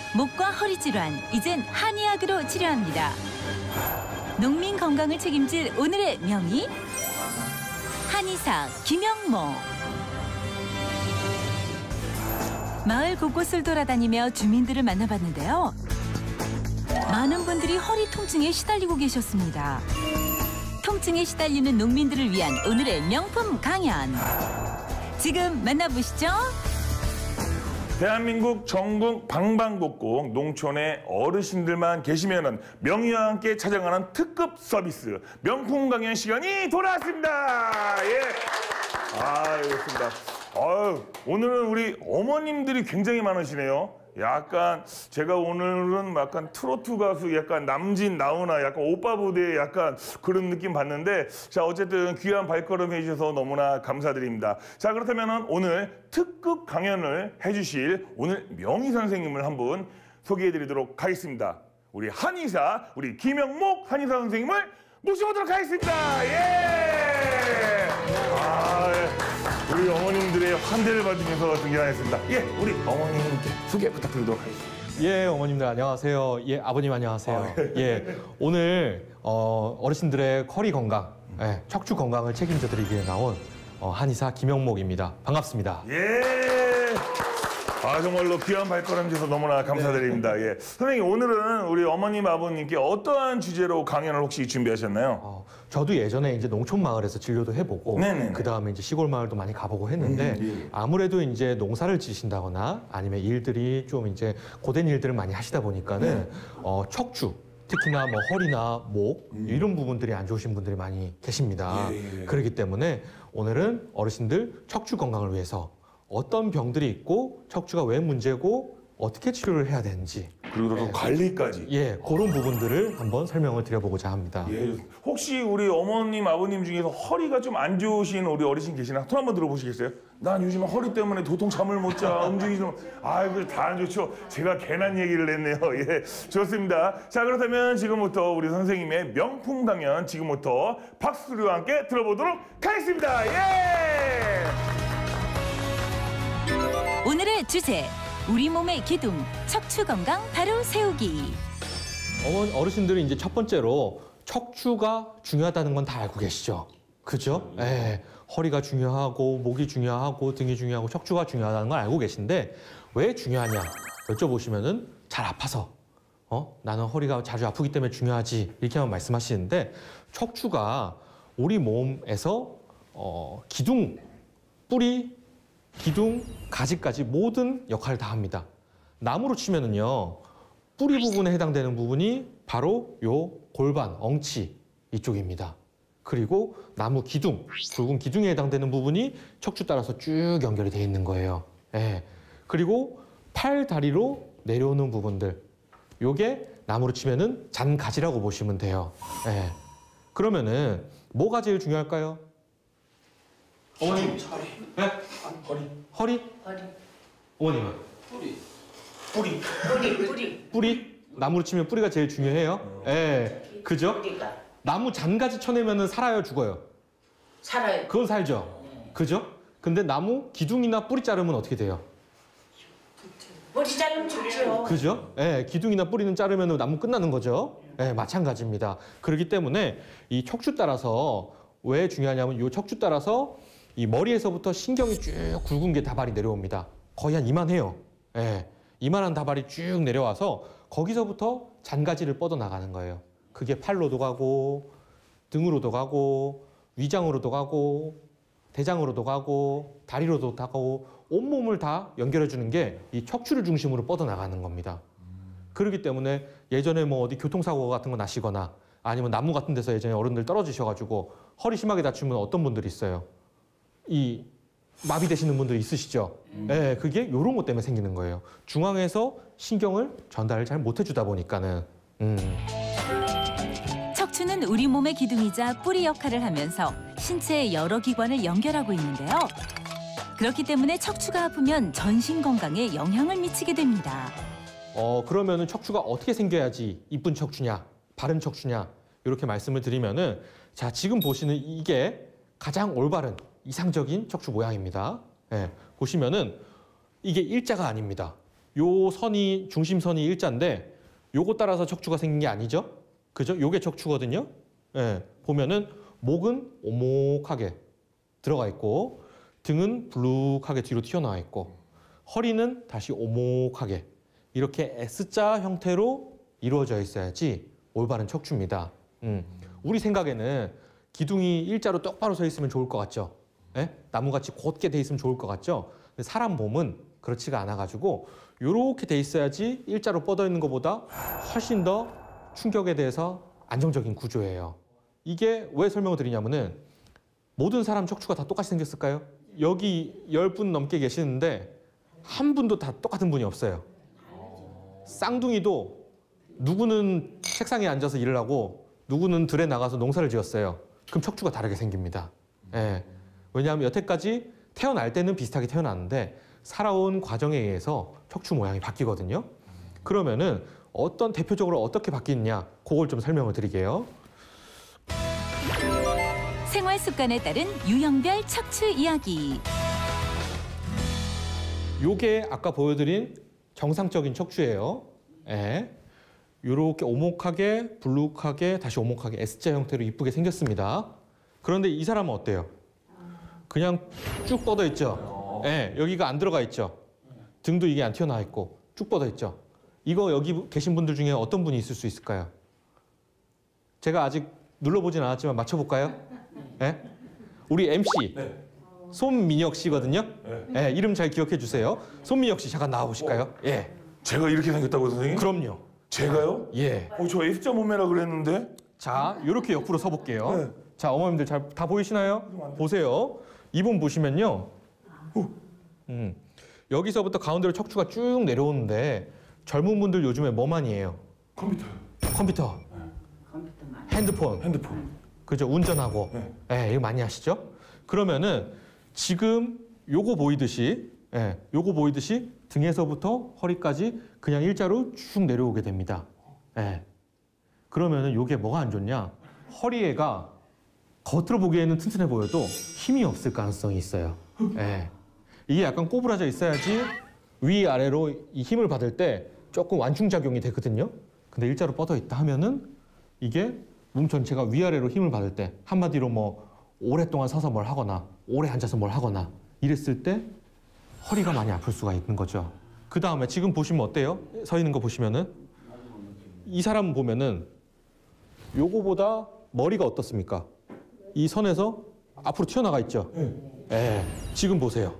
목과 허리 질환, 이젠 한의학으로 치료합니다. 농민 건강을 책임질 오늘의 명의, 한의사 김영목. 마을 곳곳을 돌아다니며 주민들을 만나봤는데요. 많은 분들이 허리 통증에 시달리고 계셨습니다. 통증에 시달리는 농민들을 위한 오늘의 명품 강연. 지금 만나보시죠. 대한민국 전국 방방곡곡 농촌의 어르신들만 계시면은 명의와 함께 찾아가는 특급 서비스 명품 강연 시간이 돌아왔습니다. 예. 그렇습니다. 오늘은 우리 어머님들이 굉장히 많으시네요. 약간 제가 오늘은 약간 트로트 가수 약간 남진 나훈아 약간 오빠 부대 약간 그런 느낌 받는데, 자 어쨌든 귀한 발걸음 해주셔서 너무나 감사드립니다. 자 그렇다면 오늘 특급 강연을 해주실 오늘 명의 선생님을 한번 소개해드리도록 하겠습니다. 우리 한의사 우리 김영목 한의사 선생님을 모셔보도록 하겠습니다. 예. 우리 어머님들의 환대를 받으면서 등장하겠습니다. 예, 우리 어머님께 소개 부탁드리도록 하겠습니다. 예, 어머님들 안녕하세요. 예, 아버님 안녕하세요. 예, 오늘 어르신들의 허리 건강, 척추 건강을 책임져 드리기 위해 나온 한의사 김영목입니다. 반갑습니다. 예. 정말로 귀한 발걸음 주셔서 너무나 감사드립니다. 예. 선생님, 오늘은 우리 어머님, 아버님께 어떠한 주제로 강연을 혹시 준비하셨나요? 저도 예전에 이제 농촌 마을에서 진료도 해보고, 그 다음에 이제 시골 마을도 많이 가보고 했는데, 아무래도 이제 농사를 지신다거나 아니면 일들이 좀 이제 고된 일들을 많이 하시다 보니까는 척추, 특히나 뭐 허리나 목 이런 부분들이 안 좋으신 분들이 많이 계십니다. 그렇기 때문에 오늘은 어르신들 척추 건강을 위해서 어떤 병들이 있고 척추가 왜 문제고 어떻게 치료를 해야 되는지, 그리고 또 관리까지. 예, 그런 부분들을 한번 설명을 드려보고자 합니다. 예. 혹시 우리 어머님, 아버님 중에서 허리가 좀 안 좋으신 우리 어르신 계시나? 손 한번 들어보시겠어요? 난 요즘 허리 때문에 도통 잠을 못 자, 움직이지 좀. 그걸 다 안 좋죠. 제가 괜한 얘기를 했네요. 예, 좋습니다. 자, 그렇다면 지금부터 우리 선생님의 명품 강연 지금부터 박수와 함께 들어보도록 하겠습니다. 예! 오늘의 주제, 우리 몸의 기둥, 척추 건강 바로 세우기. 어르신들이 이제 첫 번째로 척추가 중요하다는 건 다 알고 계시죠? 그죠? 예, 허리가 중요하고 목이 중요하고 등이 중요하고 척추가 중요하다는 걸 알고 계신데 왜 중요하냐 여쭤보시면은 잘 아파서 나는 허리가 자주 아프기 때문에 중요하지 이렇게만 말씀하시는데, 척추가 우리 몸에서 기둥, 뿌리, 기둥, 가지까지 모든 역할을 다 합니다. 나무로 치면은요, 뿌리 부분에 해당되는 부분이 바로 요 골반, 엉치 이쪽입니다. 그리고 나무 기둥, 굵은 기둥에 해당되는 부분이 척추 따라서 쭉 연결이 되어 있는 거예요. 예. 그리고 팔, 다리로 내려오는 부분들, 요게 나무로 치면은 잔가지라고 보시면 돼요. 예. 그러면은 뭐가 제일 중요할까요? 어머님, 허리. 네? 허리? 어머님은? 뿌리? 나무로 치면 뿌리가 제일 중요해요. 예, 그죠? 뿌리가. 나무 잔가지 쳐내면은 살아요, 죽어요? 살아요. 그건 살죠. 그죠? 근데 나무 기둥이나 뿌리 자르면 어떻게 돼요? 머리 자르면 좋죠. 그죠? 예, 기둥이나 뿌리는 자르면 나무 끝나는 거죠. 예, 마찬가지입니다. 그렇기 때문에 이 척추 따라서 왜 중요하냐면 이 척추 따라서 이 머리에서부터 신경이 쭉 굵은 게 다발이 내려옵니다. 거의 한 이만해요. 예, 이만한 다발이 쭉 내려와서 거기서부터 잔가지를 뻗어나가는 거예요. 그게 팔로도 가고 등으로도 가고 위장으로도 가고 대장으로도 가고 다리로도 가고 온몸을 다 연결해주는 게 이 척추를 중심으로 뻗어나가는 겁니다. 그렇기 때문에 예전에 뭐 어디 교통사고 같은 거 나시거나 아니면 나무 같은 데서 예전에 어른들 떨어지셔가지고 허리 심하게 다치면 어떤 분들이 있어요? 이 마비되시는 분들이 있으시죠? 네, 그게 이런 것 때문에 생기는 거예요. 중앙에서 신경을 전달을 잘 못 해주다 보니까는. 척추는 우리 몸의 기둥이자 뿌리 역할을 하면서 신체의 여러 기관을 연결하고 있는데요. 그렇기 때문에 척추가 아프면 전신 건강에 영향을 미치게 됩니다. 그러면은 척추가 어떻게 생겨야지 이쁜 척추냐, 바른 척추냐 이렇게 말씀을 드리면은, 자, 지금 보시는 이게 가장 올바른 이상적인 척추 모양입니다. 예, 보시면은 이게 일자가 아닙니다. 요 선이 중심선이 일자인데 요거 따라서 척추가 생긴 게 아니죠? 그죠? 요게 척추거든요. 예. 보면은 목은 오목하게 들어가 있고 등은 불룩하게 뒤로 튀어나와 있고 허리는 다시 오목하게 이렇게 S자 형태로 이루어져 있어야지 올바른 척추입니다. 우리 생각에는 기둥이 일자로 똑바로 서 있으면 좋을 것 같죠? 예? 나무같이 곧게 돼 있으면 좋을 것 같죠? 근데 사람 몸은 그렇지가 않아가지고 이렇게 돼 있어야지 일자로 뻗어 있는 것보다 훨씬 더 충격에 대해서 안정적인 구조예요. 이게 왜 설명을 드리냐면은 모든 사람 척추가 다 똑같이 생겼을까요? 여기 10분 넘게 계시는데 한 분도 다 똑같은 분이 없어요. 쌍둥이도 누구는 책상에 앉아서 일을 하고 누구는 들에 나가서 농사를 지었어요. 그럼 척추가 다르게 생깁니다. 예. 왜냐하면 여태까지 태어날 때는 비슷하게 태어났는데 살아온 과정에 의해서 척추 모양이 바뀌거든요. 그러면은 어떤 대표적으로 어떻게 바뀌느냐 그걸 좀 설명을 드릴게요. 생활 습관에 따른 유형별 척추 이야기. 요게 아까 보여드린 정상적인 척추예요. 예. 요렇게 오목하게, 불룩하게, 다시 오목하게 S자 형태로 이쁘게 생겼습니다. 그런데 이 사람은 어때요? 그냥 쭉 뻗어 있죠. 예, 여기가 안 들어가 있죠. 등도 이게 안 튀어나와 있고 쭉 뻗어 있죠. 이거 여기 계신 분들 중에 어떤 분이 있을 수 있을까요? 제가 아직 눌러보진 않았지만 맞춰볼까요? 예? 우리 MC 손민혁 씨거든요. 예, 이름 잘 기억해 주세요. 손민혁 씨 잠깐 나와 보실까요? 예. 제가 이렇게 생겼다고 선생님? 그럼요. 제가요? 예. 저 S자 몸매라 그랬는데. 자, 이렇게 옆으로 서 볼게요. 네. 자, 어머님들 잘 다 보이시나요? 보세요. 이분 보시면요. 여기서부터 가운데로 척추가 쭉 내려오는데 젊은 분들 요즘에 뭐 많이 해요? 컴퓨터요. 컴퓨터, 컴퓨터만. 핸드폰. 그죠? 운전하고. 네. 예, 이거 많이 하시죠? 그러면은 지금 요거 보이듯이 요거 보이듯이 등에서부터 허리까지 그냥 일자로 쭉 내려오게 됩니다. 예. 그러면은 요게 뭐가 안 좋냐? 허리에가 겉으로 보기에는 튼튼해 보여도 힘이 없을 가능성이 있어요. 예. 이게 약간 꼬부라져 있어야지 위아래로 이 힘을 받을 때 조금 완충작용이 되거든요. 근데 일자로 뻗어 있다 하면은 이게 몸 전체가 위아래로 힘을 받을 때 한마디로 뭐 오랫동안 서서 뭘 하거나 오래 앉아서 뭘 하거나 이랬을 때 허리가 많이 아플 수가 있는 거죠. 그 다음에 지금 보시면 어때요? 서 있는 거 보시면은 이 사람 보면은 요거보다 머리가 어떻습니까? 이 선에서 앞으로 튀어나가 있죠? 예. 지금 보세요.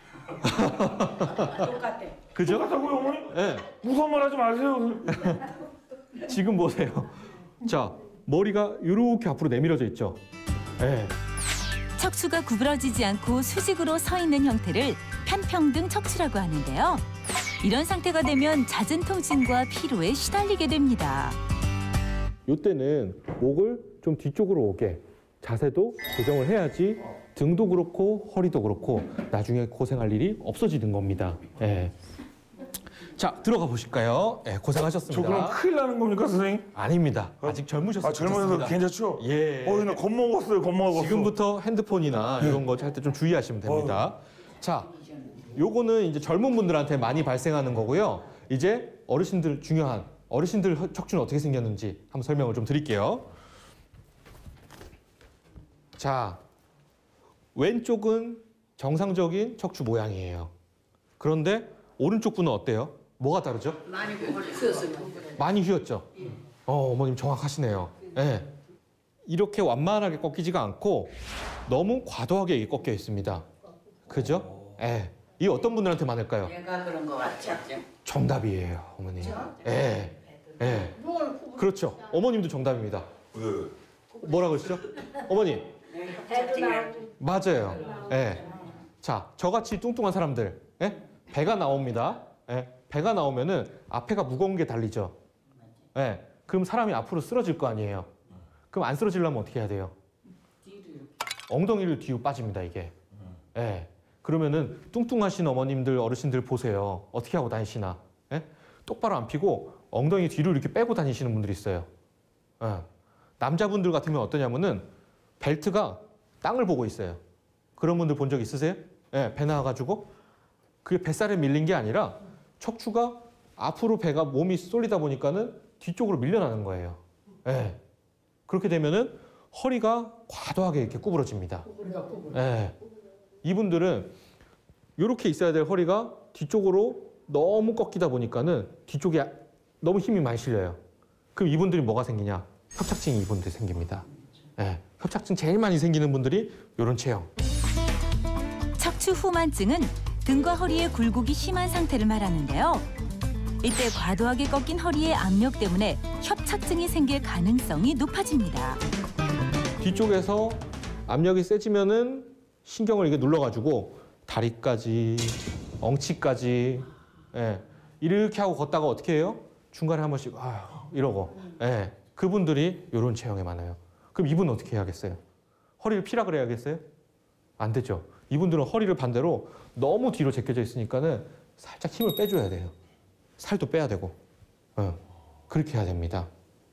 똑같아. 그죠? 똑같다고요, 어머니? 예. 무서운 말 하지 마세요. 지금 보세요. 자, 머리가 이렇게 앞으로 내밀어져 있죠? 예. 척추가 구부러지지 않고 수직으로 서 있는 형태를 편평등 척추라고 하는데요. 이런 상태가 되면 잦은 통증과 피로에 시달리게 됩니다. 이때는 목을 좀 뒤쪽으로 오게 자세도 고정을 해야지 등도 그렇고 허리도 그렇고 나중에 고생할 일이 없어지는 겁니다. 예. 자, 들어가 보실까요? 예, 저 고생하셨습니다. 그럼 큰일 나는 겁니까, 선생님? 아닙니다. 아직 젊으셔서 젊어서 괜찮습니다. 괜찮죠? 예. 나 겁먹었어요, 겁먹었어. 지금부터 핸드폰이나 이런 거 할 때 좀 주의하시면 됩니다. 자, 요거는 이제 젊은 분들한테 많이 발생하는 거고요. 이제 어르신들 중요한 어르신들 척추는 어떻게 생겼는지 한번 설명을 좀 드릴게요. 자, 왼쪽은 정상적인 척추 모양이에요. 그런데 오른쪽 분은 어때요? 뭐가 다르죠? 많이 휘었어요. 많이 휘었죠? 어머님 정확하시네요. 예. 이렇게 완만하게 꺾이지가 않고 너무 과도하게 꺾여 있습니다. 그죠? 예. 이 어떤 분들한테 많을까요? 얘가 그런 거 같지? 정답이에요, 어머니. 예. 예. 그렇죠. 어머님도 정답입니다. 뭐라 그러시죠? 어머니. 맞아요. 예. 자, 저같이 뚱뚱한 사람들, 예? 배가 나옵니다. 예. 배가 나오면은 앞에가 무거운 게 달리죠. 예. 그럼 사람이 앞으로 쓰러질 거 아니에요. 그럼 안 쓰러지려면 어떻게 해야 돼요? 엉덩이를 뒤로 빠집니다, 이게. 예. 그러면은 뚱뚱하신 어머님들, 어르신들 보세요. 어떻게 하고 다니시나? 예? 똑바로 안 피고 엉덩이 뒤로 이렇게 빼고 다니시는 분들이 있어요. 예. 남자분들 같으면 어떠냐면은 벨트가 땅을 보고 있어요. 그런 분들 본 적 있으세요? 예, 배 나와가지고 그게 뱃살에 밀린 게 아니라 척추가 앞으로 배가 몸이 쏠리다 보니까는 뒤쪽으로 밀려나는 거예요. 예. 그렇게 되면은 허리가 과도하게 이렇게 구부러집니다. 예. 이분들은 이렇게 있어야 될 허리가 뒤쪽으로 너무 꺾이다 보니까는 뒤쪽에 너무 힘이 많이 실려요. 그럼 이분들이 뭐가 생기냐? 협착증이 이분들이 생깁니다. 예. 협착증 제일 많이 생기는 분들이 이런 체형. 척추 후만증은 등과 허리의 굴곡이 심한 상태를 말하는데요. 이때 과도하게 꺾인 허리의 압력 때문에 협착증이 생길 가능성이 높아집니다. 뒤쪽에서 압력이 세지면은 신경을 이게 눌러가지고 다리까지, 엉치까지, 예. 이렇게 하고 걷다가 어떻게 해요? 중간에 한 번씩 이러고, 예. 그분들이 이런 체형에 많아요. 그럼 이분은 어떻게 해야겠어요? 허리를 피라 그래야겠어요? 안 되죠. 이분들은 허리를 반대로 너무 뒤로 제껴져 있으니까는 살짝 힘을 빼줘야 돼요. 살도 빼야 되고, 그렇게 해야 됩니다.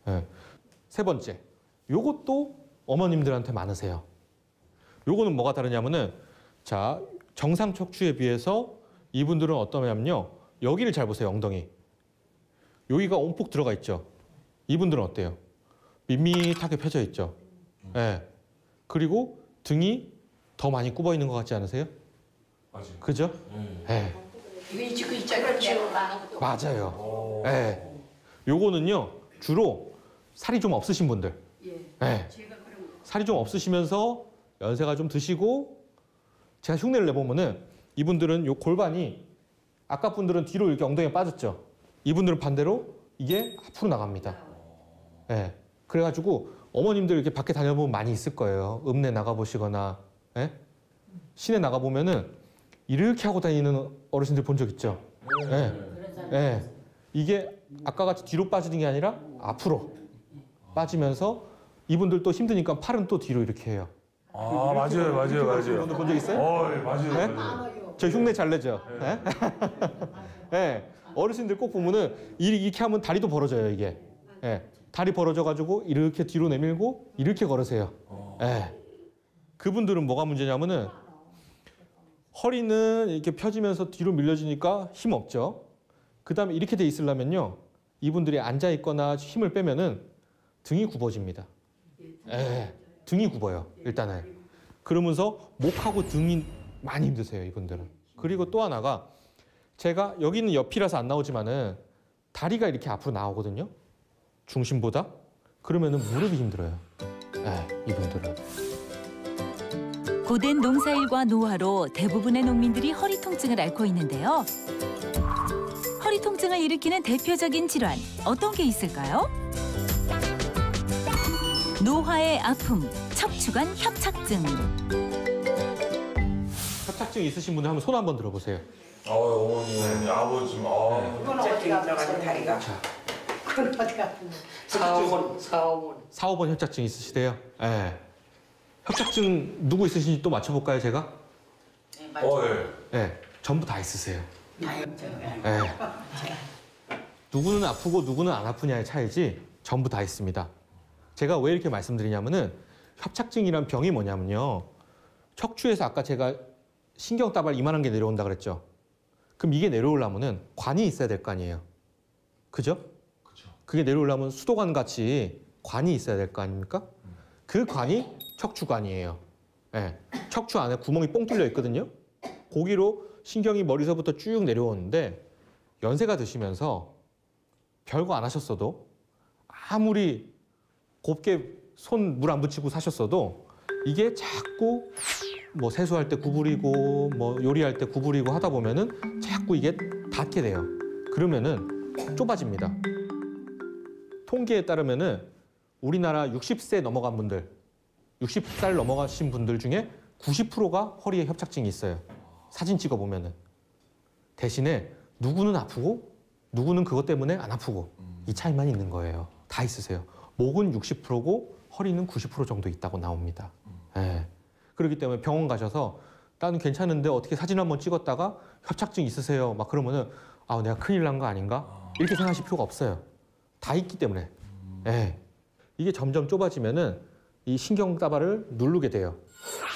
세 번째, 요것도 어머님들한테 많으세요. 요거는 뭐가 다르냐면은, 자, 정상 척추에 비해서 이분들은 어떠냐면요. 여기를 잘 보세요, 엉덩이. 여기가 온폭 들어가 있죠. 이분들은 어때요? 밋밋하게 펴져 있죠. 예. 그리고 등이 더 많이 굽어 있는 것 같지 않으세요? 맞아요. 그죠? 예. 이게 지금 있잖아요. 맞아요. 예. 요거는요, 주로 살이 좀 없으신 분들. 예. 살이 좀 없으시면서 연세가 좀 드시고, 제가 흉내를 내보면은 이분들은 요 골반이 아까 분들은 뒤로 이렇게 엉덩이가 빠졌죠. 이분들은 반대로 이게 앞으로 나갑니다. 예. 그래가지고 어머님들 이렇게 밖에 다녀보면 많이 있을 거예요. 읍내 나가보시거나, 예? 시내 나가보면은 이렇게 하고 다니는 어르신들 본 적 있죠? 예. 예. 이게 아까 같이 뒤로 빠지는 게 아니라 앞으로 빠지면서 이분들 또 힘드니까 팔은 또 뒤로 이렇게 해요. 아, 맞아요. 이분들 본 적 있어요? 예, 맞아요. 네? 맞아요. 저 흉내 잘 내죠? 예? 예. 어르신들 꼭 보면은 이렇게 하면 다리도 벌어져요, 이게. 예. 다리 벌어져가지고 이렇게 뒤로 내밀고 이렇게 걸으세요. 예. 그분들은 뭐가 문제냐면은 허리는 이렇게 펴지면서 뒤로 밀려지니까 힘 없죠. 그 다음에 이렇게 돼 있으려면요. 이분들이 앉아 있거나 힘을 빼면은 등이 굽어집니다. 예. 등이 굽어요, 일단은. 그러면서 목하고 등이 많이 힘드세요, 이분들은. 그리고 또 하나가 제가 여기는 옆이라서 안 나오지만은 다리가 이렇게 앞으로 나오거든요. 중심보다. 그러면은 무릎이 힘들어요. 네, 이분들은. 고된 농사일과 노화로 대부분의 농민들이 허리 통증을 앓고 있는데요. 허리 통증을 일으키는 대표적인 질환, 어떤 게 있을까요? 노화의 아픔, 척추관 협착증. 협착증 있으신 분들 한번 손 한번 들어보세요. 어머니, 아버지, 이건 어디 가서 다리가? 그건 어디 가서? 4, 5번. 협착증 있으시대요? 네. 협착증 누구 있으신지 또 맞춰볼까요, 제가? 네, 맞아요. 예. 네. 전부 다 있으세요. 네. 네. 누구는 아프고 누구는 안 아프냐의 차이지 전부 다 있습니다. 제가 왜 이렇게 말씀드리냐면은 협착증이란 병이 뭐냐면요. 척추에서 아까 제가 신경다발 이만한 게 내려온다 그랬죠. 그럼 이게 내려오려면은 관이 있어야 될 거 아니에요. 그죠? 그렇죠. 그게 내려오려면 수도관 같이 관이 있어야 될 거 아닙니까? 그 관이 척추관이에요. 네. 척추 안에 구멍이 뽕 뚫려 있거든요. 거기로 신경이 머리서부터 쭉 내려오는데 연세가 드시면서 별거 안 하셨어도 아무리 곱게 손 물 안 붙이고 사셨어도 이게 자꾸 뭐 세수할 때 구부리고 뭐 요리할 때 구부리고 하다 보면은 자꾸 이게 닿게 돼요. 그러면은 좁아집니다. 통계에 따르면은 우리나라 60세 넘어간 분들, 60살 넘어가신 분들 중에 90%가 허리에 협착증이 있어요. 사진 찍어 보면은. 대신에 누구는 아프고 누구는 그것 때문에 안 아프고 이 차이만 있는 거예요. 다 있으세요. 목은 60%고 허리는 90% 정도 있다고 나옵니다. 예. 그렇기 때문에 병원 가셔서 나는 괜찮은데 어떻게 사진 한번 찍었다가 협착증 있으세요? 막 그러면은 아, 내가 큰일 난 거 아닌가? 이렇게 생각하실 필요가 없어요. 다 있기 때문에. 예. 이게 점점 좁아지면은 이 신경다발을 누르게 돼요.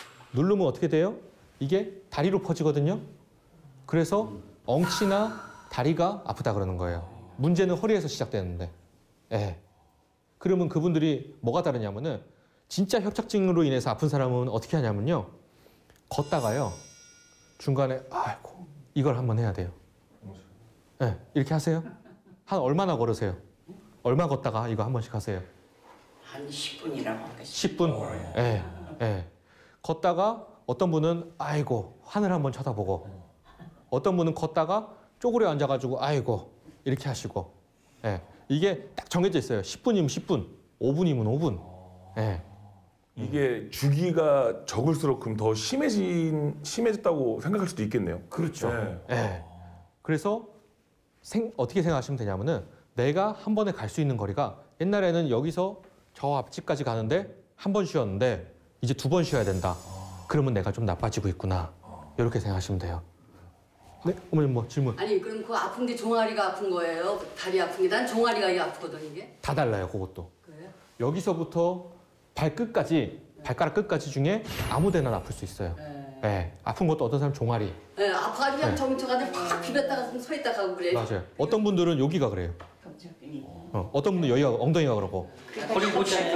누르면 어떻게 돼요? 이게 다리로 퍼지거든요. 그래서 엉치나 다리가 아프다 그러는 거예요. 문제는 허리에서 시작되는데. 예. 그러면 그분들이 뭐가 다르냐면은 진짜 협착증으로 인해서 아픈 사람은 어떻게 하냐면요. 걷다가요. 중간에 아이고 이걸 한번 해야 돼요. 예. 이렇게 하세요. 한 얼마나 걸으세요? 얼마 걷다가 이거 한 번씩 하세요? 한 10분이라고 하겠습니다. 10분? 예. 예. 걷다가 어떤 분은 아이고 하늘 한번 쳐다보고 어떤 분은 걷다가 쪼그려 앉아가지고 아이고 이렇게 하시고 예. 이게 딱 정해져 있어요. 10분이면 10분, 5분이면 5분. 예. 이게 주기가 적을수록 그럼 더 심해졌다고 생각할 수도 있겠네요. 그렇죠. 네. 예. 그래서 어떻게 생각하시면 되냐면은 내가 한 번에 갈 수 있는 거리가 옛날에는 여기서 저 앞집까지 가는데 한 번 쉬었는데 이제 2번 쉬어야 된다. 그러면 내가 좀 나빠지고 있구나. 이렇게 생각하시면 돼요. 네, 어머님 뭐 질문? 아니 그럼 그 아픈 게 종아리가 아픈 거예요? 다리 아픈 게? 난 종아리가 이게 아프거든 이게. 다 달라요, 그것도. 그래요? 여기서부터 발끝까지, 발가락 끝까지 중에 아무 데나 아플 수 있어요. 네. 아픈 것도 어떤 사람 종아리. 네, 아파가지고 그냥 정적한테 팍 비볐다가 서 있다가 하고 그래. 맞아요. 어떤 분들은 여기가 그래요. 어떤 분들은 여기가 엉덩이가 그러고. 허리 고치는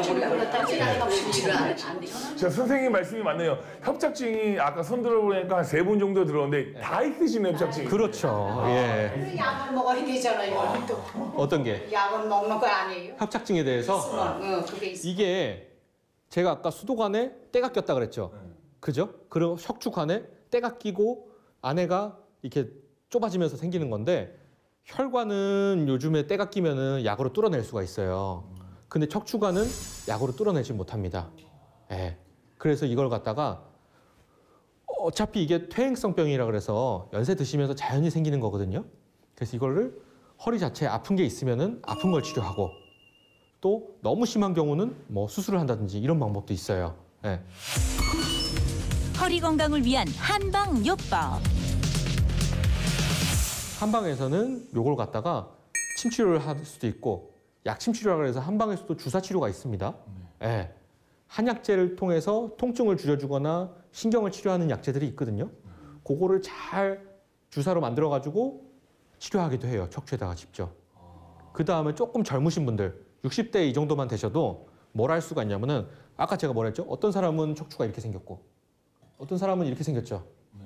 자, 선생님 말씀이 맞네요. 협착증이 아까 손 들어보니까 한 3분 정도 들었는데 다 있으시네요, 협착증이. 그렇죠. 예. 약을 먹어야 되잖아요. 또 어떤 게? 약을 먹는 거 아니에요? 협착증에 대해서 그게 있어. 이게 제가 아까 수도관에 때가 꼈다 그랬죠. 그죠? 그리고 척추관에 때가 끼고 안에가 이렇게 좁아지면서 생기는 건데 혈관은 요즘에 때가 끼면은 약으로 뚫어낼 수가 있어요. 근데 척추관은 약으로 뚫어내지 못합니다. 예. 그래서 이걸 갖다가 어차피 이게 퇴행성병이라 그래서 연세 드시면서 자연히 생기는 거거든요. 그래서 이거를 허리 자체에 아픈 게 있으면은 아픈 걸 치료하고 또 너무 심한 경우는 뭐 수술을 한다든지 이런 방법도 있어요. 예. 허리 건강을 위한 한방요법. 한방에서는 요걸 갖다가 침치료를 할 수도 있고 약침치료라고 해서 한방에서도 주사치료가 있습니다. 예. 한약재를 통해서 통증을 줄여주거나 신경을 치료하는 약재들이 있거든요. 그거를 잘 주사로 만들어가지고 치료하기도 해요. 척추에다가 직접. 그 다음에 조금 젊으신 분들 60대 이 정도만 되셔도 뭘 할 수가 있냐면은 아까 제가 뭐라 했죠? 어떤 사람은 척추가 이렇게 생겼고 어떤 사람은 이렇게 생겼죠.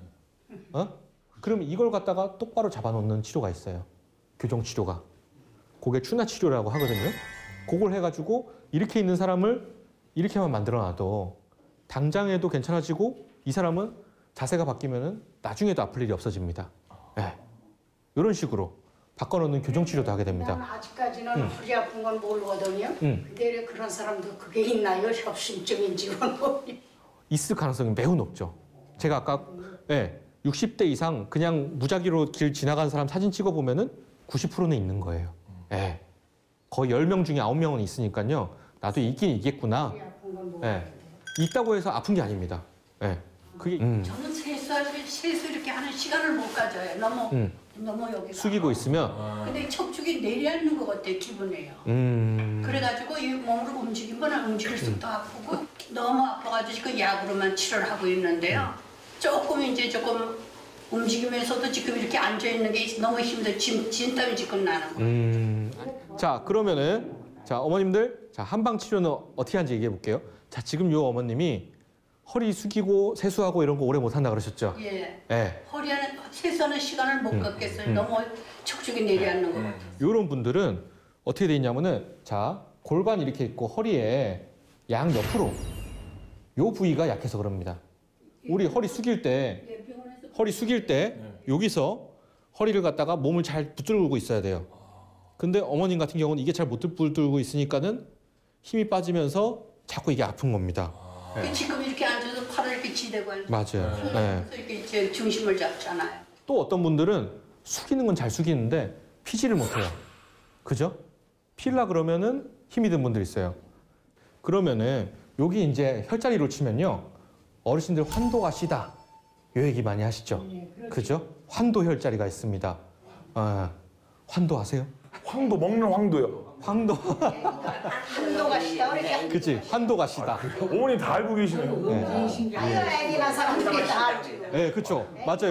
그럼 이걸 갖다가 똑바로 잡아놓는 치료가 있어요. 교정치료가. 그게 추나치료라고 하거든요. 그걸 해가지고 이렇게 있는 사람을 이렇게만 만들어놔도 당장에도 괜찮아지고 이 사람은 자세가 바뀌면은 나중에도 아플 일이 없어집니다. 네. 이런 식으로 바꿔놓는 교정치료도 하게 됩니다. 난 아직까지는 허리 아픈 건 모르거든요. 근데 그런 사람도 그게 있나요? 협심증인지 뭐. 있을 가능성이 매우 높죠. 제가 아까 60대 이상 그냥 무작위로 길 지나가는 사람 사진 찍어보면은 90%는 있는 거예요. 예. 거의 10명 중에 9명은 있으니까요. 나도 있긴 있겠구나. 있다고 해서 아픈 게 아닙니다. 그게 저는 세수 이렇게 하는 시간을 못 가져요. 너무 여기 숙이고 있으면 근데 척추기 내려앉는 것 같아 기분이에요. 그래가지고 이 몸을 움직이거나 움직일수도 아프고 너무 아파가지고 그 약으로만 치료를 하고 있는데요. 조금 움직이면서도 지금 이렇게 앉아 있는 게 너무 힘들어. 진땀이 지금 나는 거예요. 자 그러면은 자 어머님들 자 한방 치료는 어떻게 하는지 얘기해 볼게요. 자 지금 요 어머님이 허리 숙이고 세수하고 이런 거 오래 못 한다 그러셨죠? 예. 예. 허리하는 세수하는 시간을 못 갖겠어요. 너무 척추기 내려앉는 것 같아요. 요런 분들은 어떻게 돼 있냐면은 자 골반 이렇게 있고 허리에 양 옆으로 요 부위가 약해서 그럽니다. 우리 허리 숙일 때 여기서 허리를 갖다가 몸을 잘 붙들고 있어야 돼요. 근데 어머님 같은 경우는 이게 잘 못 붙들고 있으니까는 힘이 빠지면서 자꾸 이게 아픈 겁니다. 지금 이렇게 앉아서 팔을 이렇게 지대고 앉아서 맞아요. 네. 이렇게 제 중심을 잡잖아요. 또 어떤 분들은 숙이는 건 잘 숙이는데 피지를 못해요. 그죠? 피려 그러면은 힘이 든 분들 있어요. 그러면은 여기 이제 혈자리로 치면요. 어르신들 환도가 시다. 요 얘기 많이 하시죠? 그죠? 환도 혈자리가 있습니다. 환도 아세요? 황도 먹는 황도요. 황도. 한도가 시다 그러니까. 그치? 환도가 시다. 어머니 다 알고 계시네요. 아유 애기나 사람들이 다 알죠. 네, 그렇죠. 맞아요.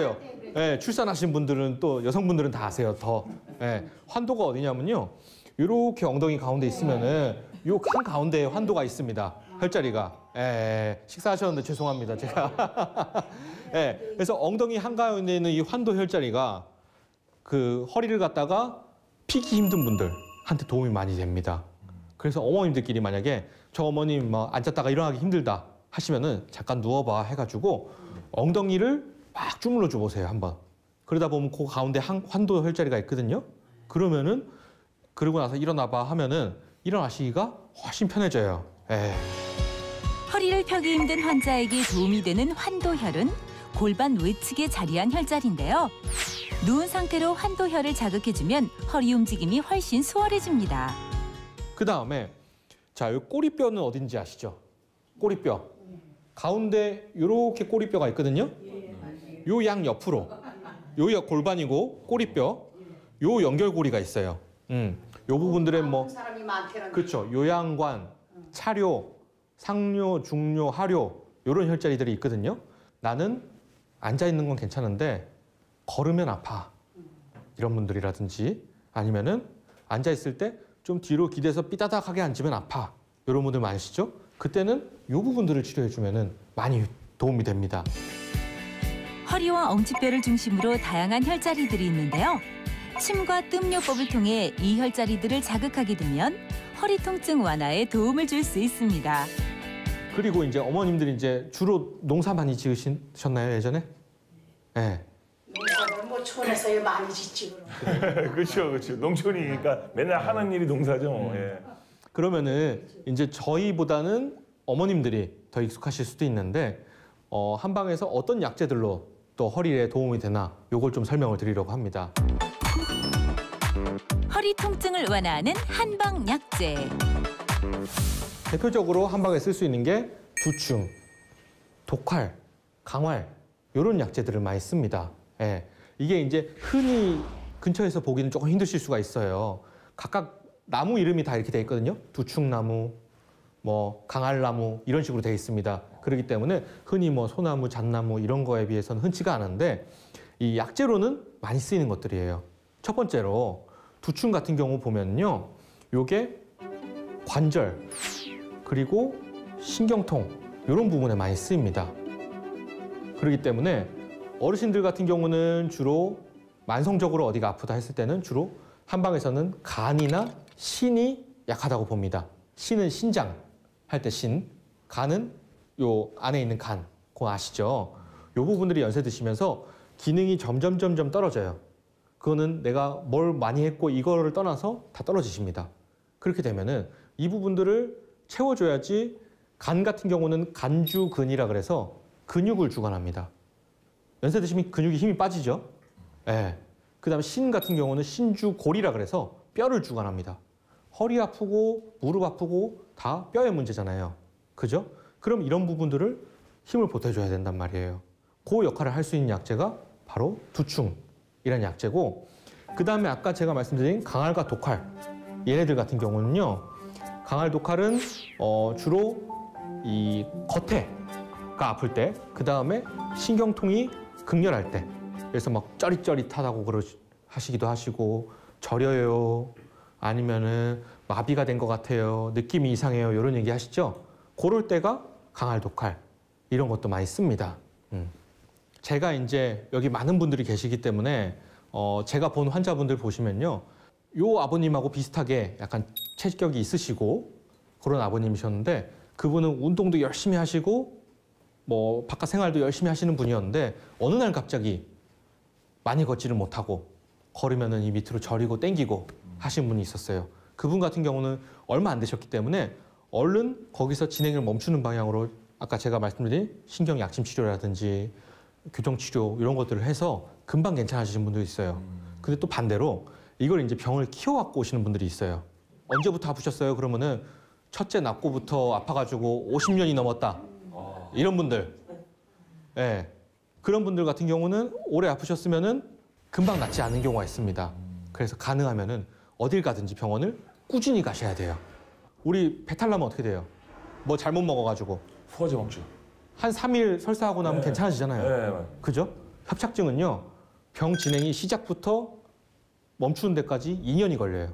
예, 출산하신 분들은 또 여성분들은 다 아세요. 더. 예, 환도가 어디냐면요. 이렇게 엉덩이 가운데 있으면은 요 한 가운데에 환도가 있습니다. 혈자리가. 예, 식사하셨는데 죄송합니다. 제가. 예, 그래서 엉덩이 한 가운데 있는 이 환도 혈자리가 그 허리를 갖다가 피기 힘든 분들한테 도움이 많이 됩니다. 그래서 어머님들끼리 만약에 저 어머님 뭐 앉았다가 일어나기 힘들다 하시면은 잠깐 누워봐 해가지고 엉덩이를 막 주물러 줘 보세요 한번. 그러다 보면 그 가운데 환도 혈자리가 있거든요. 그러면은 그러고 나서 일어나봐 하면은 일어나시기가 훨씬 편해져요. 예. 허리를 펴기 힘든 환자에게 도움이 되는 환도혈은 골반 외측에 자리한 혈자리인데요. 누운 상태로 환도혈을 자극해주면 허리 움직임이 훨씬 수월해집니다. 그 다음에 자, 요 꼬리뼈는 어딘지 아시죠? 꼬리뼈. 가운데 요렇게 꼬리뼈가 있거든요. 요 양 옆으로. 요 골반이고 꼬리뼈. 요 연결고리가 있어요. 요 부분들에 뭐 사람이 많대는. 그렇죠. 요양관, 차료, 상료, 중료, 하료 요런 혈자리들이 있거든요. 나는 앉아 있는 건 괜찮은데 걸으면 아파. 이런 분들이라든지 아니면은 앉아 있을 때 좀 뒤로 기대서 삐다닥하게 앉으면 아파. 이런 분들 많으시죠? 그때는 이 부분들을 치료해주면 많이 도움이 됩니다. 허리와 엉치뼈를 중심으로 다양한 혈자리들이 있는데요. 침과 뜸요법을 통해 이 혈자리들을 자극하게 되면 허리 통증 완화에 도움을 줄 수 있습니다. 그리고 이제 어머님들이 이제 주로 농사 많이 지으셨나요, 예전에? 네. 농사를 뭐 촌에서 많이 짓지 그럼. 그렇죠, 그렇죠. 농촌이니까 맨날 하는 일이 농사죠. 예. 그러면은 이제 저희보다는 어머님들이 더 익숙하실 수도 있는데 한방에서 어떤 약재들로 또 허리에 도움이 되나 요걸 좀 설명을 드리려고 합니다. 허리 통증을 완화하는 한방 약재. 대표적으로 한방에 쓸 수 있는 게 두충, 독활, 강활 이런 약재들을 많이 씁니다. 예. 이게 이제 흔히 근처에서 보기는 조금 힘드실 수가 있어요. 각각 나무 이름이 다 이렇게 돼 있거든요. 두충나무, 뭐 강알나무 이런 식으로 돼 있습니다. 그렇기 때문에 흔히 뭐 소나무, 잣나무 이런 거에 비해서는 흔치가 않은데 이 약재로는 많이 쓰이는 것들이에요. 첫 번째로 두충 같은 경우 보면요. 요게 관절 그리고 신경통 이런 부분에 많이 쓰입니다. 그렇기 때문에 어르신들 같은 경우는 주로 만성적으로 어디가 아프다 했을 때는 주로 한방에서는 간이나 신이 약하다고 봅니다. 신은 신장 할 때 신, 간은 요 안에 있는 간, 그거 아시죠? 요 부분들이 연세 드시면서 기능이 점점 떨어져요. 그거는 내가 뭘 많이 했고 이거를 떠나서 다 떨어지십니다. 그렇게 되면은 이 부분들을 채워줘야지. 간 같은 경우는 간주근이라 그래서 근육을 주관합니다. 연세 드시면 근육이 힘이 빠지죠. 예. 그다음에 신 같은 경우는 신주골이라 그래서 뼈를 주관합니다. 허리 아프고 무릎 아프고 다 뼈의 문제잖아요. 그죠? 그럼 이런 부분들을 힘을 보태줘야 된단 말이에요. 그 역할을 할 수 있는 약재가 바로 두충이라는 약재고, 그 다음에 아까 제가 말씀드린 강활과 독활, 얘네들 같은 경우는요. 강활, 독활은 주로 이 겉에가 아플 때, 그 다음에 신경통이 극렬할 때, 그래서 막 쩌릿쩌릿하다고 하시기도 하시고, 저려요, 아니면은 마비가 된 것 같아요, 느낌이 이상해요, 이런 얘기 하시죠? 그럴 때가 강활, 독활 이런 것도 많이 씁니다. 제가 이제 여기 많은 분들이 계시기 때문에 제가 본 환자분들 보시면요, 요 아버님하고 비슷하게 약간 체격이 있으시고 그런 아버님이셨는데, 그분은 운동도 열심히 하시고 뭐 바깥 생활도 열심히 하시는 분이었는데 어느 날 갑자기 많이 걷지를 못하고 걸으면은 이 밑으로 저리고 땡기고 하신 분이 있었어요. 그분 같은 경우는 얼마 안 되셨기 때문에 얼른 거기서 진행을 멈추는 방향으로 아까 제가 말씀드린 신경 약침 치료라든지 교정 치료 이런 것들을 해서 금방 괜찮아지신 분도 있어요. 근데 또 반대로 이걸 이제 병을 키워갖고 오시는 분들이 있어요. 언제부터 아프셨어요? 그러면은 첫째 낳고부터 아파가지고 50년이 넘었다. 이런 분들. 예. 그런 분들 같은 경우는 오래 아프셨으면은 금방 낫지 않는 경우가 있습니다. 그래서 가능하면은 어딜 가든지 병원을 꾸준히 가셔야 돼요. 우리 배탈 나면 어떻게 돼요? 뭐 잘못 먹어가지고. 소화제 먹죠. 한 3일 설사하고 나면 네. 괜찮아지잖아요. 네. 그죠? 협착증은요, 병 진행이 시작부터 멈추는 데까지 2년이 걸려요.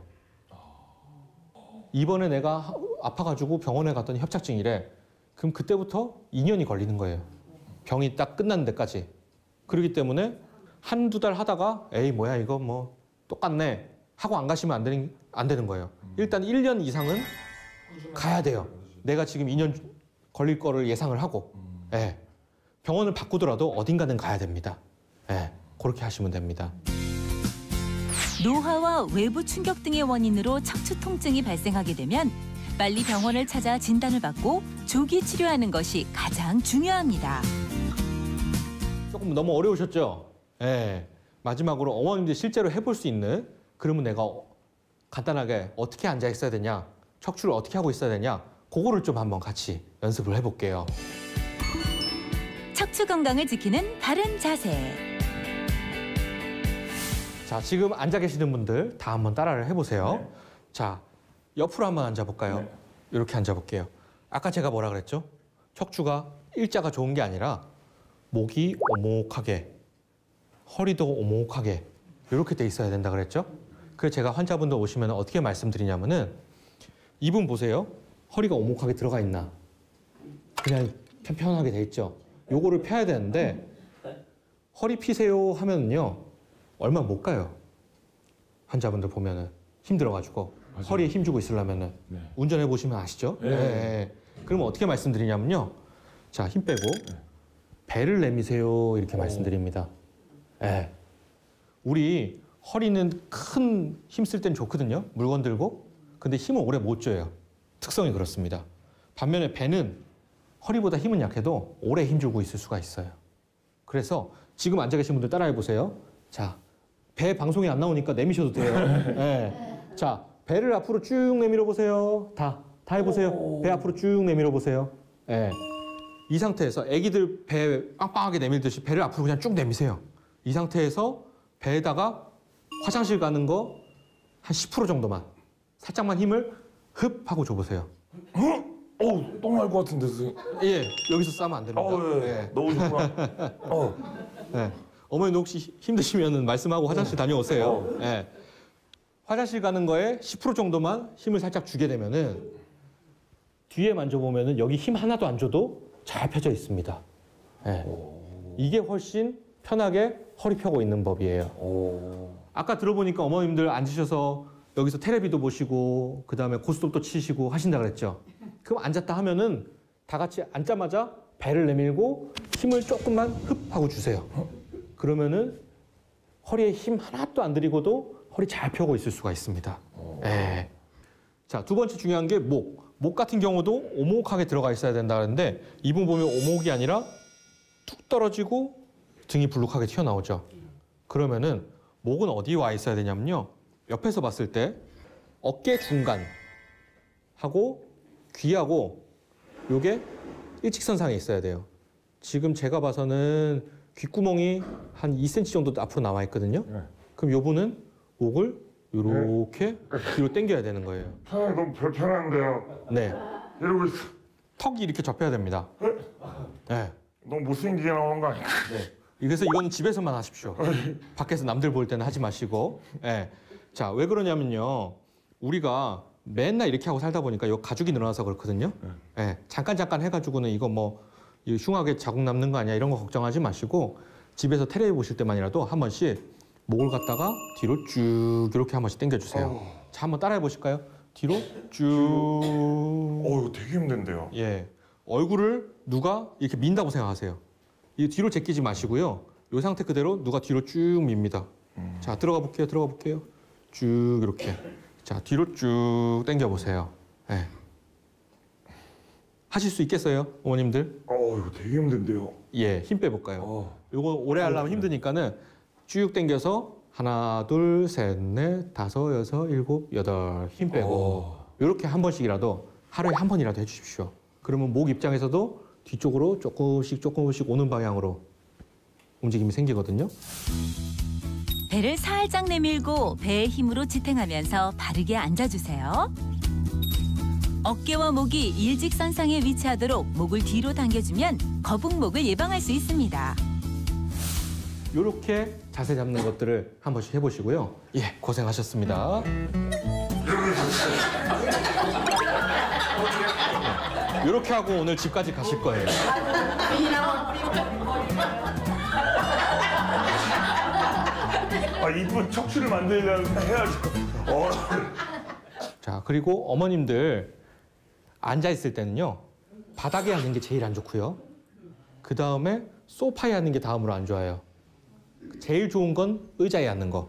이번에 내가 아파가지고 병원에 갔더니 협착증이래. 그럼 그때부터 2년이 걸리는 거예요. 병이 딱 끝나는 데까지. 그렇기 때문에 한두 달 하다가 에이 뭐야 이거 뭐 똑같네 하고 안 가시면 안 되는 거예요. 일단 1년 이상은 가야 돼요. 내가 지금 2년 걸릴 거를 예상을 하고. 예. 병원을 바꾸더라도 어딘가는 가야 됩니다. 예. 그렇게 하시면 됩니다. 노화와 외부 충격 등의 원인으로 척추 통증이 발생하게 되면 빨리 병원을 찾아 진단을 받고 조기 치료하는 것이 가장 중요합니다. 조금 너무 어려우셨죠? 예. 마지막으로 어머님들 실제로 해볼 수 있는 그러면 내가 간단하게 어떻게 앉아 있어야 되냐, 척추를 어떻게 하고 있어야 되냐, 그거를 좀 한번 같이 연습을 해볼게요. 척추 건강을 지키는 바른 자세. 자, 지금 앉아 계시는 분들 다 한번 따라를 해보세요. 네. 자, 옆으로 한번 앉아볼까요? 네. 이렇게 앉아볼게요. 아까 제가 뭐라 그랬죠? 척추가 일자가 좋은 게 아니라 목이 오목하게, 허리도 오목하게 이렇게 돼 있어야 된다 그랬죠? 그래서 제가 환자분들 오시면 어떻게 말씀드리냐면은 이분 보세요. 허리가 오목하게 들어가 있나? 그냥 편편하게 돼 있죠? 요거를 펴야 되는데 허리 피세요 하면은요 얼마 못 가요. 환자분들 보면은 힘들어가지고 맞아요. 허리에 힘주고 있으려면은 네. 운전해 보시면 아시죠? 네. 네. 그러면 어떻게 말씀드리냐면요. 자, 힘 빼고 배를 내미세요 이렇게 말씀드립니다. 네. 우리 허리는 큰 힘 쓸 땐 좋거든요. 물건 들고. 근데 힘을 오래 못 줘요. 특성이 그렇습니다. 반면에 배는 허리보다 힘은 약해도 오래 힘주고 있을 수가 있어요. 그래서 지금 앉아 계신 분들 따라해 보세요. 자, 배 방송이 안 나오니까 내미셔도 돼요. 네. 자, 배를 앞으로 쭉 내밀어 보세요. 다 해보세요. 배 앞으로 쭉 내밀어 보세요. 네. 이 상태에서 아기들 배 빵빵하게 내밀듯이 배를 앞으로 그냥 쭉 내미세요. 이 상태에서 배에다가 화장실 가는 거 한 10% 정도만 살짝만 힘을 흡 하고 줘보세요. 어우, 똥 날 것 같은데, 선생님. 예, 여기서 싸면 안 됩니다. 예. 넣으셨구나. 네. 어머니도 혹시 힘드시면 말씀하고 화장실 다녀오세요. 네. 화장실 가는 거에 10% 정도만 힘을 살짝 주게 되면은 뒤에 만져보면은 여기 힘 하나도 안 줘도 잘 펴져 있습니다. 네. 이게 훨씬 편하게 허리 펴고 있는 법이에요. 아까 들어보니까 어머님들 앉으셔서 여기서 테레비도 보시고 그다음에 고스톱도 치시고 하신다 그랬죠. 그럼 앉았다 하면은 다 같이 앉자마자 배를 내밀고 힘을 조금만 흡 하고 주세요. 그러면은 허리에 힘 하나도 안 들이고도 허리 잘 펴고 있을 수가 있습니다. 네. 자, 두 번째 중요한 게 목. 목 같은 경우도 오목하게 들어가 있어야 된다는데 이분 보면 오목이 아니라 툭 떨어지고 등이 불룩하게 튀어나오죠. 그러면은 목은 어디에 와 있어야 되냐면요. 옆에서 봤을 때 어깨 중간 하고 귀하고 요게 일직선상에 있어야 돼요. 지금 제가 봐서는 귓구멍이 한 2cm 정도 앞으로 나와 있거든요. 네. 그럼 요분은 목을 이렇게 뒤로 당겨야 되는 거예요. 너무 불편한데요. 네. 이러고 있어. 턱이 이렇게 접혀야 됩니다. 네. 너무 못생기게 나오는 거 아니야? 그래서 이건 집에서만 하십시오. 밖에서 남들 볼 때는 하지 마시고. 네. 자, 왜 그러냐면요. 우리가 맨날 이렇게 하고 살다 보니까 요 가죽이 늘어나서 그렇거든요. 네. 잠깐 해가지고는 이거 뭐 흉하게 자국 남는 거 아니야 이런 거 걱정하지 마시고 집에서 테레비 보실 때만이라도 한 번씩 목을 갖다가 뒤로 쭉 이렇게 한 번씩 당겨주세요. 자, 한번 따라해 보실까요? 뒤로 쭉. 이거 되게 힘든데요. 예. 얼굴을 누가 이렇게 민다고 생각하세요. 이 뒤로 제끼지 마시고요. 이 상태 그대로 누가 뒤로 쭉 밉니다. 자, 들어가 볼게요. 쭉 이렇게. 자, 뒤로 쭉 당겨 보세요. 예. 하실 수 있겠어요, 어머님들? 이거 되게 힘든데요. 예, 힘 빼볼까요? 요거 오래 하려면 힘드니까는 쭉 당겨서 하나, 둘, 셋, 넷, 다섯, 여섯, 일곱, 여덟 힘 빼고 이렇게 한 번씩이라도 하루에 한 번이라도 해주십시오. 그러면 목 입장에서도 뒤쪽으로 조금씩 오는 방향으로 움직임이 생기거든요. 배를 살짝 내밀고 배의 힘으로 지탱하면서 바르게 앉아주세요. 어깨와 목이 일직선상에 위치하도록 목을 뒤로 당겨주면 거북목을 예방할 수 있습니다. 이렇게 자세 잡는 것들을 한 번씩 해보시고요. 예, 고생하셨습니다. 이렇게 하고 오늘 집까지 가실 거예요. 아, 이쁜 척추를 만들려면 해야죠. 자, 그리고 어머님들 앉아 있을 때는요. 바닥에 앉는 게 제일 안 좋고요. 그 다음에 소파에 앉는 게 다음으로 안 좋아요. 제일 좋은 건 의자에 앉는 거.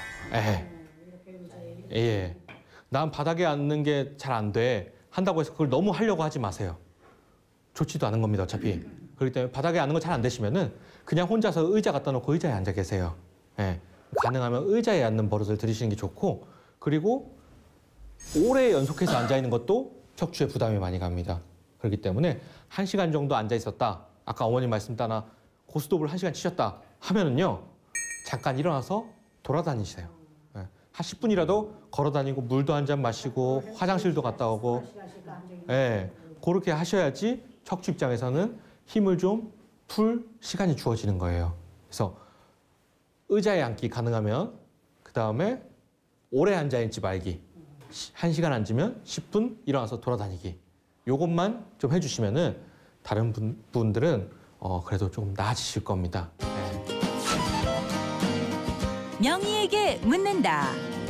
예. 난 바닥에 앉는 게 잘 안 돼. 한다고 해서 그걸 너무 하려고 하지 마세요. 좋지도 않은 겁니다, 어차피. 그렇기 때문에 바닥에 앉는 거 잘 안 되시면은 그냥 혼자서 의자 갖다 놓고 의자에 앉아 계세요. 예. 가능하면 의자에 앉는 버릇을 들이시는 게 좋고, 그리고 오래 연속해서 앉아 있는 것도 척추에 부담이 많이 갑니다. 그렇기 때문에 1시간 정도 앉아 있었다. 아까 어머님 말씀 따라 고스톱을 1시간 치셨다 하면은요. 잠깐 일어나서 돌아다니세요. 예. 한 10분이라도 걸어 다니고 물도 한 잔 마시고 화장실도 갔다 오고. 예. 그렇게 하셔야지 척추 입장에서는 힘을 좀 풀 시간이 주어지는 거예요. 그래서 의자에 앉기 가능하면 그 다음에 오래 앉아 있지 말기. 1시간 앉으면 10분 일어나서 돌아다니기. 요것만 좀 해주시면은 다른 분들은 그래도 좀 나아지실 겁니다. 네. 명희에게 묻는다.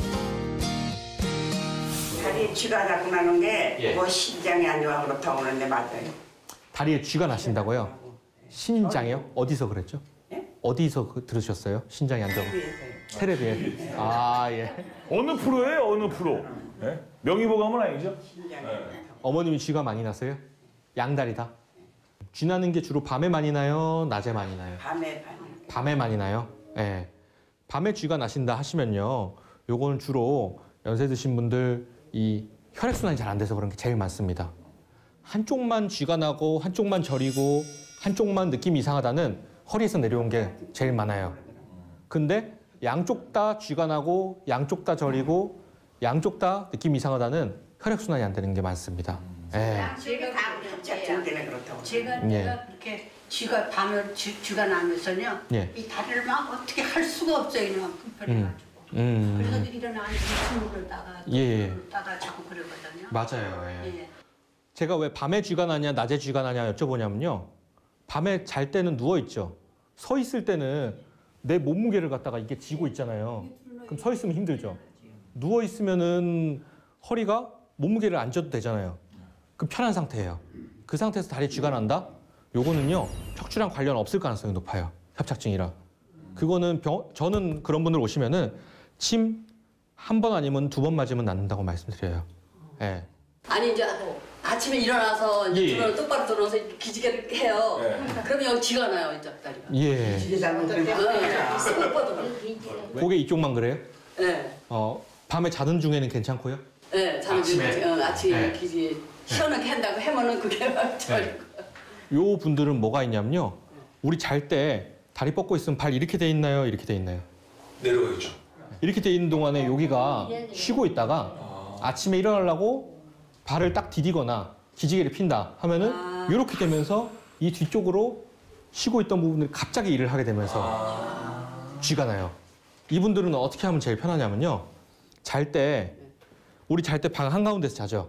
다리에 쥐가 자꾸 나는 게 뭐 신장이 안 좋아 그렇다고 그러는데 맞아요? 다리에 쥐가 나신다고요? 신장이요? 어디서 그랬죠? 예? 어디서 들으셨어요? 신장이 안 좋아. 테레비에. 아, 예. 어느 프로예요? 어느 프로? 예? 명의보감은 아니죠? 어머님이 쥐가 많이 나세요? 양다리 다? 쥐 나는 게 주로 밤에 많이 나요? 낮에 많이 나요? 밤에 밤에 많이 나요? 예. 밤에 쥐가 나신다 하시면요. 요거는 주로 연세 드신 분들 이 혈액순환이 잘 안 돼서 그런 게 제일 많습니다. 한쪽만 쥐가 나고 한쪽만 저리고 한쪽만 느낌이 이상하다는 허리에서 내려온 게 제일 많아요. 근데 양쪽 다 쥐가 나고 양쪽 다 저리고 양쪽 다 느낌이 이상하다는 혈액순환이 안 되는 게 많습니다. 예. 제가 다 합작증 때문에 그렇다고. 제가 예. 내가 그렇게 쥐가 밤에 쥐가 나면서요. 예. 이 다리를 막 어떻게 할 수가 없어요. 이만큼 편해가지고. 그래서 일어나 숨을 따가 예. 따가 자꾸 그러거든요. 맞아요. 예. 예. 제가 왜 밤에 쥐가 나냐 낮에 쥐가 나냐 여쭤보냐면요. 밤에 잘 때는 누워 있죠. 서 있을 때는 내 몸무게를 갖다가 이게 쥐고 있잖아요. 그럼 서 있으면 힘들죠. 누워 있으면은 허리가 몸무게를 안 져도 되잖아요. 그럼 편한 상태예요. 그 상태에서 다리에 쥐가 난다? 요거는요. 척추랑 관련 없을 가능성이 높아요. 협착증이라. 그거는 저는 그런 분들 오시면은 침 한 번 아니면 2번 맞으면 낫는다고 말씀드려요. 예. 아니 이제 아침에 일어나서 이제 예. 눈을 똑바로 들어서 기지개를 해요. 그러면 여기 쥐가 나요, 이제 다리가. 예. 쥐 잡는 게 고개 이쪽만 그래요? 네, 밤에 자는 중에는 괜찮고요? 네, 자는 아침에? 아침에 네. 기지 시원하게 한다고 하면은 그게 네. 요 분들은 뭐가 있냐면요. 우리 잘 때 다리 뻗고 있으면 발 이렇게 돼 있나요? 이렇게 돼 있나요? 내려가 있죠. 이렇게 돼 있는 동안에 여기가 쉬고 있다가 아침에 일어나려고 발을 딱 디디거나 기지개를 핀다 하면은 이렇게 되면서 이 뒤쪽으로 쉬고 있던 부분들이 갑자기 일을 하게 되면서 쥐가 나요. 이분들은 어떻게 하면 제일 편하냐면요. 우리 잘 때 방 한가운데서 자죠.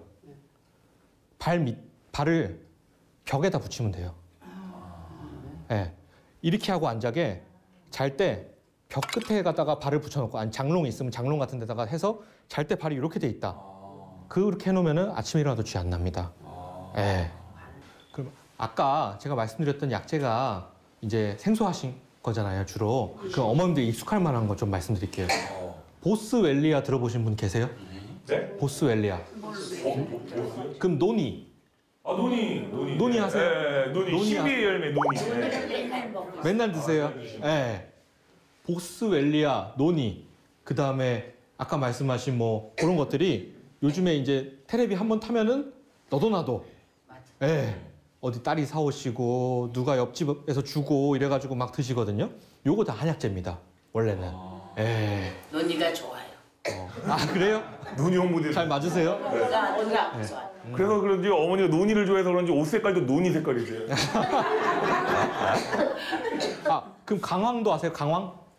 발을 벽에다 붙이면 돼요. 네. 이렇게 하고 앉아게 잘 때 벽 끝에 갖다가 발을 붙여놓고, 아니 장롱이 있으면 장롱 같은 데다가 해서 잘 때 발이 이렇게 돼 있다. 그렇게 해놓으면은 아침에 일어나도 쥐 안 납니다. 예. 그럼 아까 제가 말씀드렸던 약재가 이제 생소하신 거잖아요, 주로. 그럼 어머님들 익숙할 만한 거 좀 말씀드릴게요. 보스웰리아 들어보신 분 계세요? 네? 보스웰리아. 그럼 노니. 아, 노니. 노니 하세요? 네, 노니. 노니 신비의 열매 노니. 네. 맨날 드세요? 예. 보스웰리아, 노니, 그 다음에 아까 말씀하신 뭐 그런 것들이 요즘에 이제 테레비 한번 타면은 너도 나도. 예. 어디 딸이 사오시고 누가 옆집에서 주고 이래가지고 막 드시거든요. 요거 다 한약재입니다. 원래는. 예. 논의가 좋아요. 아 그래요? 노니 홍보대. 잘 맞으세요? 논의가 좋아요. 그래서 그런지 어머니가 노니를 좋아해서 그런지 옷 색깔도 노니 색깔이세요. 아 그럼 강황도 아세요? 강황?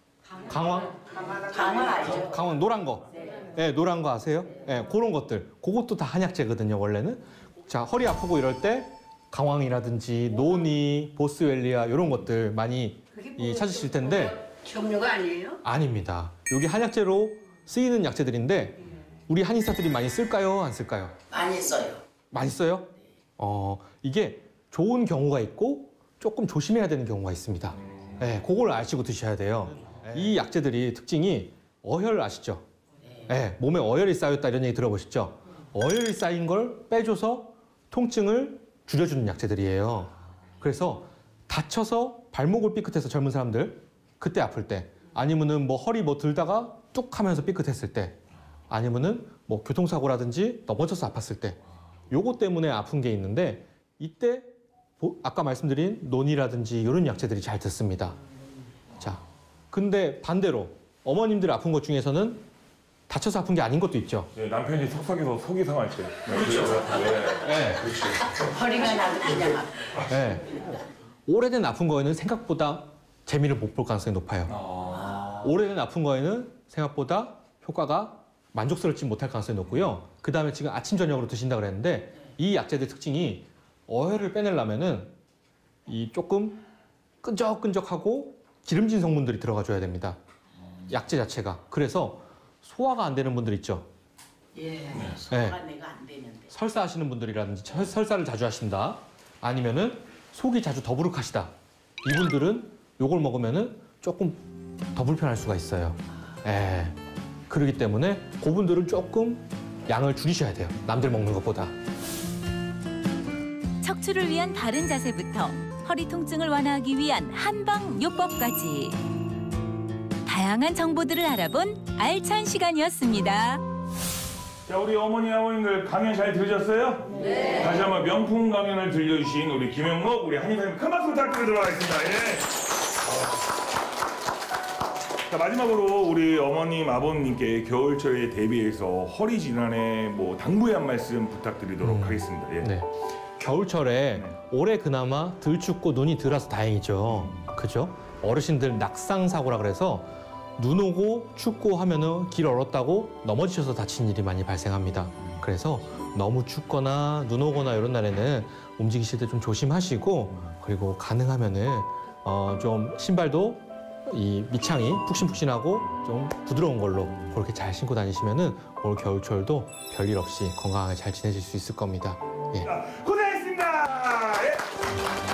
강황? 강은 알죠. 강황 노란 거. 네, 노란 거 아세요? 네, 그런 것들. 그것도 다 한약재거든요, 원래는. 자, 허리 아프고 이럴 때 강황이라든지 노니, 보스웰리아 이런 것들 많이 찾으실 텐데 종류가 아니에요? 아닙니다. 여기 한약재로 쓰이는 약재들인데 우리 한의사들이 많이 쓸까요? 안 쓸까요? 많이 써요. 많이 써요? 이게 좋은 경우가 있고 조금 조심해야 되는 경우가 있습니다. 네, 그걸 아시고 드셔야 돼요. 이 약재들이 특징이 어혈 아시죠? 네, 몸에 어혈이 쌓였다 이런 얘기 들어보셨죠? 어혈이 쌓인 걸 빼줘서 통증을 줄여주는 약재들이에요. 그래서 다쳐서 발목을 삐끗해서 젊은 사람들 그때 아플 때 아니면은 뭐 허리 뭐 들다가 뚝 하면서 삐끗했을 때 아니면은 뭐 교통사고라든지 넘어져서 아팠을 때 요거 때문에 아픈 게 있는데 이때 아까 말씀드린 논이라든지 이런 약재들이 잘 듣습니다. 자, 근데 반대로 어머님들 아픈 것 중에서는 다쳐서 아픈 게 아닌 것도 있죠. 네, 남편이 속삭여서 속이 상할 때. 그렇죠. 네. 허리가 나도 그냥 아파. 네. 오래된 아픈 거에는 생각보다 재미를 못 볼 가능성이 높아요. 오래된 아픈 거에는 생각보다 효과가 만족스럽지 못할 가능성이 높고요. 그 다음에 지금 아침 저녁으로 드신다 그랬는데 이 약재들 특징이 어혈을 빼내려면은 이 조금 끈적끈적하고 기름진 성분들이 들어가줘야 됩니다. 약재 자체가. 그래서 소화가 안 되는 분들 있죠. 예, 소화가 내가 안 되는데. 설사 하시는 분들이라든지 설사를 자주 하신다. 아니면은 속이 자주 더부룩하시다. 이분들은 요걸 먹으면은 조금 더 불편할 수가 있어요. 예. 그렇기 때문에 그분들은 조금 양을 줄이셔야 돼요. 남들 먹는 것보다. 척추를 위한 바른 자세부터 허리 통증을 완화하기 위한 한방 요법까지 다양한 정보들을 알아본 알찬 시간이었습니다. 자, 우리 어머니, 아버님들 강연 잘 들으셨어요? 네. 다시 한번 명품 강연을 들려주신 우리 김영록, 우리 한의사님 큰 박수 부탁드리도록 하겠습니다. 예. 자, 마지막으로 우리 어머님, 아버님께 겨울철에 대비해서 허리 질환에 뭐 당부의 한 말씀 부탁드리도록 하겠습니다. 예. 네. 겨울철에 올해 그나마 덜 춥고 눈이 덜 와서 다행이죠. 그죠? 어르신들 낙상 사고라 그래서 눈 오고 춥고 하면은 길 얼었다고 넘어지셔서 다친 일이 많이 발생합니다. 그래서 너무 춥거나 눈 오거나 이런 날에는 움직이실 때 좀 조심하시고 그리고 가능하면은 좀 신발도 이 밑창이 푹신푹신하고 좀 부드러운 걸로 그렇게 잘 신고 다니시면은 올 겨울철도 별일 없이 건강하게 잘 지내실 수 있을 겁니다. 예. 고생했습니다. 예.